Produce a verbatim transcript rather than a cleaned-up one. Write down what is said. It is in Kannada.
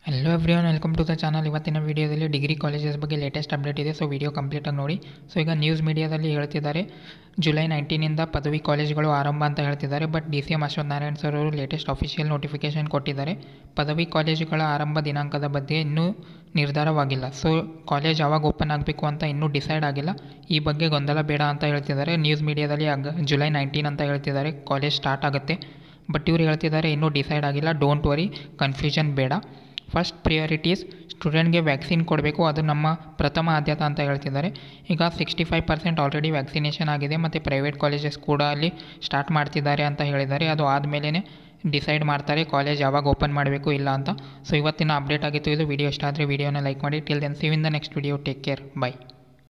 Hello everyone, welcome to the channel. ಇವತ್ತಿನ ವೀಡಿಯೋದಲ್ಲಿ ಡಿಗ್ರಿ ಕಾಲೇಜಸ್ ಬಗ್ಗೆ ಲೇಟೆಸ್ಟ್ ಅಪ್ಡೇಟ್ ಇದೆ. ಸೊ ವಿಡಿಯೋ ಕಂಪ್ಲೀಟಾಗಿ ನೋಡಿ. ಸೊ ಈಗ ನ್ಯೂಸ್ ಮೀಡಿಯಾದಲ್ಲಿ ಹೇಳ್ತಿದ್ದಾರೆ ಜುಲೈ ನೈನ್ಟೀನಿಂದ ಪದವಿ ಕಾಲೇಜ್ಗಳು ಆರಂಭ ಅಂತ ಹೇಳ್ತಿದ್ದಾರೆ. But D C M Ashwath Narayan sir ಅವರು ಲೇಟೆಸ್ಟ್ ಅಫಿಷಿಯಲ್ ನೋಟಿಫಿಕೇಶನ್ ಕೊಟ್ಟಿದ್ದಾರೆ. ಪದವಿ ಕಾಲೇಜುಗಳ ಆರಂಭ ದಿನಾಂಕದ ಬಗ್ಗೆ ಇನ್ನೂ ನಿರ್ಧಾರವಾಗಿಲ್ಲ. ಸೊ ಕಾಲೇಜ್ ಯಾವಾಗ ಓಪನ್ ಆಗಬೇಕು ಅಂತ ಇನ್ನೂ ಡಿಸೈಡ್ ಆಗಿಲ್ಲ. ಈ ಬಗ್ಗೆ ಗೊಂದಲ ಬೇಡ ಅಂತ ಹೇಳ್ತಿದ್ದಾರೆ. ನ್ಯೂಸ್ ಮೀಡಿಯಾದಲ್ಲಿ ಆಗ ಜುಲೈ ನೈನ್ಟೀನ್ ಅಂತ ಹೇಳ್ತಿದ್ದಾರೆ ಕಾಲೇಜ್ ಸ್ಟಾರ್ಟ್ ಆಗುತ್ತೆ. ಬಟ್ ಇವ್ರು ಹೇಳ್ತಿದ್ದಾರೆ ಇನ್ನೂ ಡಿಸೈಡ್ ಆಗಿಲ್ಲ, ಡೋಂಟ್ ವರಿ, ಕನ್ಫ್ಯೂಷನ್ ಬೇಡ. ಫಸ್ಟ್ ಪ್ರಿಯಾರಿಟೀಸ್ ಸ್ಟೂಡೆಂಟ್ಗೆ ವ್ಯಾಕ್ಸಿನ್ ಕೊಡಬೇಕು, ಅದು ನಮ್ಮ ಪ್ರಥಮ ಆದ್ಯತೆ ಅಂತ ಹೇಳ್ತಿದ್ದಾರೆ. ಈಗ sixty five percent already vaccination ಆಗಿದೆ ಮತ್ತು ಪ್ರೈವೇಟ್ ಕಾಲೇಜಸ್ ಕೂಡ ಅಲ್ಲಿ ಸ್ಟಾರ್ಟ್ ಮಾಡ್ತಿದ್ದಾರೆ ಅಂತ ಹೇಳಿದ್ದಾರೆ. ಅದು ಆದಮೇಲೆ ಡಿಸೈಡ್ ಮಾಡ್ತಾರೆ ಕಾಲೇಜ್ ಯಾವಾಗ ಓಪನ್ ಮಾಡಬೇಕು ಇಲ್ಲ ಅಂತ. ಸೊ ಇವತ್ತಿನ ಅಪ್ಡೇಟ್ ಆಗಿತ್ತು ಇದು. ವಿಡಿಯೋ ಇಷ್ಟ ಆದರೆ ವಿಡಿಯೋನ ಲೈಕ್ ಮಾಡಿ. Till then see you in the next video. Take care, by.